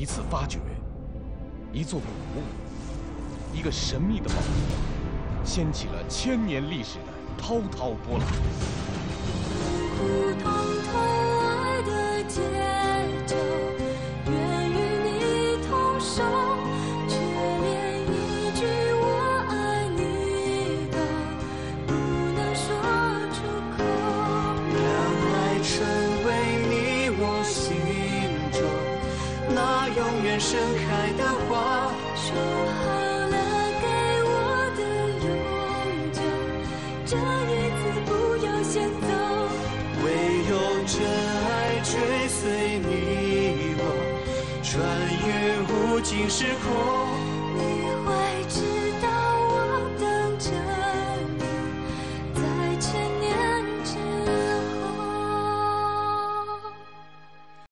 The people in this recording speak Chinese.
一次发掘，一座古物，一个神秘的宝物，掀起了千年历史的滔滔波澜。 普通痛爱的节奏，愿与你同守，却连一句我爱你都不能说出口。 让爱成为你我心中那永远盛开的花， 说好了给我的永久，这一次不要先走。 唯有真爱追随你我，穿越无尽时空。